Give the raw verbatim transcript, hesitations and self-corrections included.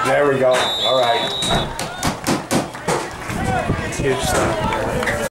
There we go. All right. It's huge stuff.